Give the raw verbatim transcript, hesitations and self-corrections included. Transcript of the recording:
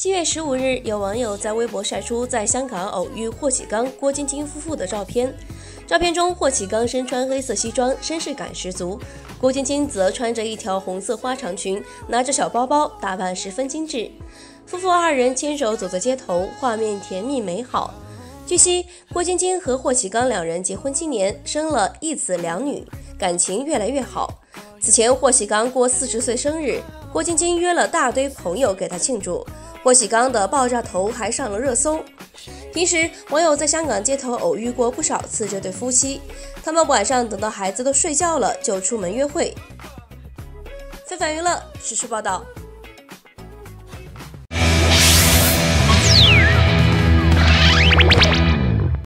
七月十五日，有网友在微博晒出在香港偶遇霍启刚、郭晶晶夫妇的照片。照片中，霍启刚身穿黑色西装，绅士感十足；郭晶晶则穿着一条红色花长裙，拿着小包包，打扮十分精致。夫妇二人牵手走在街头，画面甜蜜美好。据悉，郭晶晶和霍启刚两人结婚七年，生了一子两女，感情越来越好。此前，霍启刚过四十岁生日，郭晶晶约了大堆朋友给他庆祝。霍启刚的爆炸头还上了热搜。平时，网友在香港街头偶遇过不少次这对夫妻，他们晚上等到孩子都睡觉了，就出门约会。非凡娱乐实时报道。